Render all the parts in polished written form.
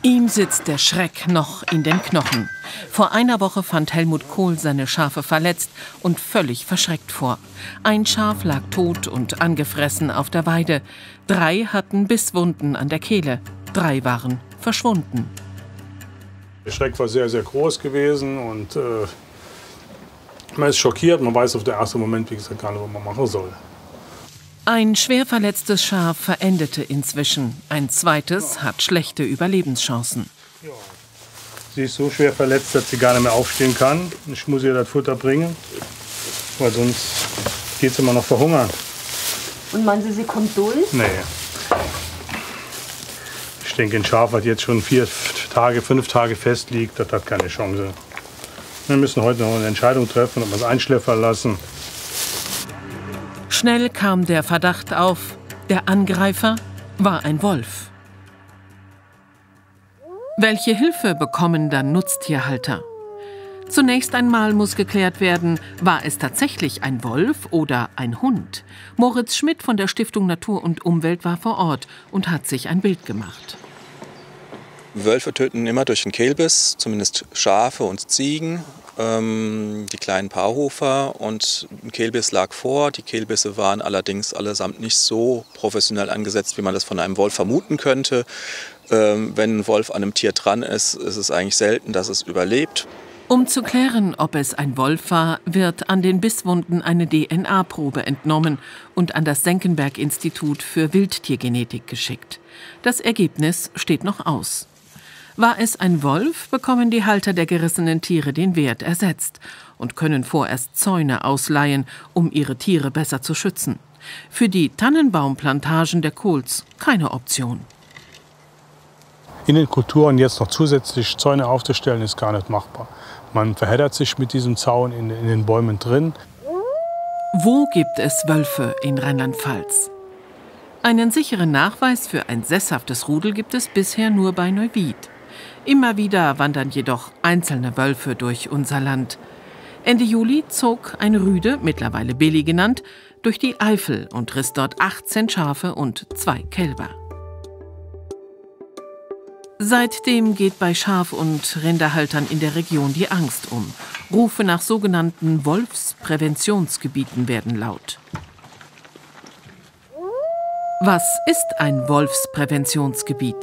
Ihm sitzt der Schreck noch in den Knochen. Vor einer Woche fand Helmut Kohl seine Schafe verletzt und völlig verschreckt vor. Ein Schaf lag tot und angefressen auf der Weide. 3 hatten Bisswunden an der Kehle. 3 waren verschwunden. Der Schreck war sehr, sehr groß gewesen und man ist schockiert. Man weiß auf den ersten Moment, wie gesagt, gar nicht, was man machen soll. Ein schwer verletztes Schaf verendete inzwischen. Ein zweites hat schlechte Überlebenschancen. Sie ist so schwer verletzt, dass sie gar nicht mehr aufstehen kann. Ich muss ihr das Futter bringen, weil sonst geht sie immer noch verhungern. Und meinen Sie, sie kommt durch? Nee. Ich denke, ein Schaf, das jetzt schon 5 Tage fest liegt, das hat keine Chance. Wir müssen heute noch eine Entscheidung treffen, ob wir es einschläfern lassen. Schnell kam der Verdacht auf, der Angreifer war ein Wolf. Welche Hilfe bekommen dann Nutztierhalter? Zunächst einmal muss geklärt werden, war es tatsächlich ein Wolf oder ein Hund? Moritz Schmidt von der Stiftung Natur und Umwelt war vor Ort und hat sich ein Bild gemacht. Wölfe töten immer durch den Kehlbiss, zumindest Schafe und Ziegen, die kleinen Paarhufer, und ein Kehlbiss lag vor. Die Kehlbisse waren allerdings allesamt nicht so professionell angesetzt, wie man das von einem Wolf vermuten könnte. Wenn ein Wolf an einem Tier dran ist, ist es eigentlich selten, dass es überlebt. Um zu klären, ob es ein Wolf war, wird an den Bisswunden eine DNA-Probe entnommen und an das Senckenberg-Institut für Wildtiergenetik geschickt. Das Ergebnis steht noch aus. War es ein Wolf, bekommen die Halter der gerissenen Tiere den Wert ersetzt und können vorerst Zäune ausleihen, um ihre Tiere besser zu schützen. Für die Tannenbaumplantagen der Kohls keine Option. In den Kulturen jetzt noch zusätzlich Zäune aufzustellen, ist gar nicht machbar. Man verheddert sich mit diesem Zaun in den Bäumen drin. Wo gibt es Wölfe in Rheinland-Pfalz? Einen sicheren Nachweis für ein sesshaftes Rudel gibt es bisher nur bei Neuwied. Immer wieder wandern jedoch einzelne Wölfe durch unser Land. Ende Juli zog ein Rüde, mittlerweile Billy genannt, durch die Eifel und riss dort 18 Schafe und 2 Kälber. Seitdem geht bei Schaf- und Rinderhaltern in der Region die Angst um. Rufe nach sogenannten Wolfspräventionsgebieten werden laut. Was ist ein Wolfspräventionsgebiet?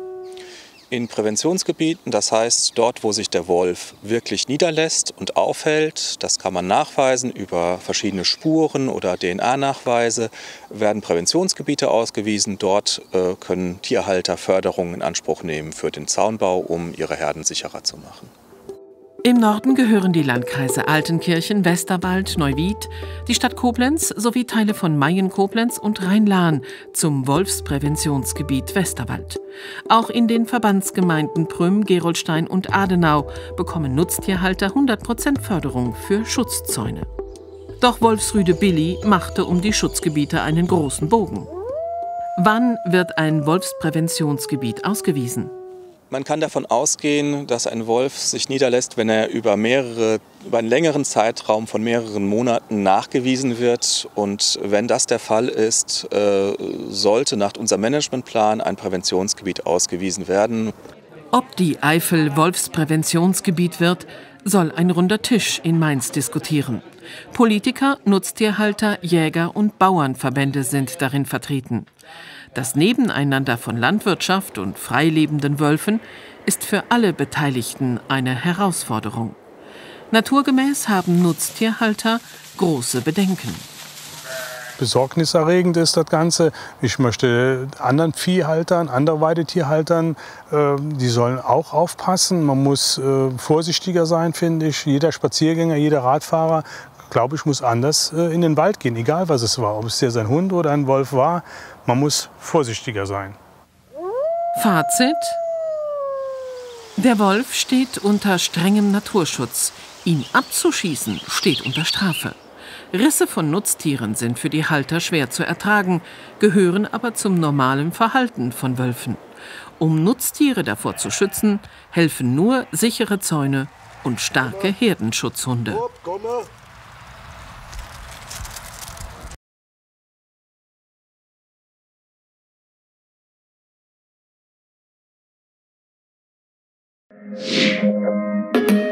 In Präventionsgebieten, das heißt dort, wo sich der Wolf wirklich niederlässt und aufhält, das kann man nachweisen über verschiedene Spuren oder DNA-Nachweise, werden Präventionsgebiete ausgewiesen. Dort können Tierhalter Förderungen in Anspruch nehmen für den Zaunbau, um ihre Herden sicherer zu machen. Im Norden gehören die Landkreise Altenkirchen, Westerwald, Neuwied, die Stadt Koblenz sowie Teile von Mayen-Koblenz und Rhein-Lahn zum Wolfspräventionsgebiet Westerwald. Auch in den Verbandsgemeinden Prüm, Gerolstein und Adenau bekommen Nutztierhalter 100% Förderung für Schutzzäune. Doch Wolfsrüde Billy machte um die Schutzgebiete einen großen Bogen. Wann wird ein Wolfspräventionsgebiet ausgewiesen? Man kann davon ausgehen, dass ein Wolf sich niederlässt, wenn er über einen längeren Zeitraum von mehreren Monaten nachgewiesen wird. Und wenn das der Fall ist, sollte nach unserem Managementplan ein Präventionsgebiet ausgewiesen werden. Ob die Eifel Wolfspräventionsgebiet wird, soll ein runder Tisch in Mainz diskutieren. Politiker, Nutztierhalter, Jäger und Bauernverbände sind darin vertreten. Das Nebeneinander von Landwirtschaft und freilebenden Wölfen ist für alle Beteiligten eine Herausforderung. Naturgemäß haben Nutztierhalter große Bedenken. Besorgniserregend ist das Ganze. Ich möchte anderen Viehhaltern, anderen Weidetierhaltern, die sollen auch aufpassen. Man muss vorsichtiger sein, finde ich. Jeder Spaziergänger, jeder Radfahrer, glaube ich, muss anders in den Wald gehen, egal was es war. Ob es sein Hund oder ein Wolf war, man muss vorsichtiger sein. Fazit: Der Wolf steht unter strengem Naturschutz. Ihn abzuschießen steht unter Strafe. Risse von Nutztieren sind für die Halter schwer zu ertragen, gehören aber zum normalen Verhalten von Wölfen. Um Nutztiere davor zu schützen, helfen nur sichere Zäune und starke Herdenschutzhunde. Ja.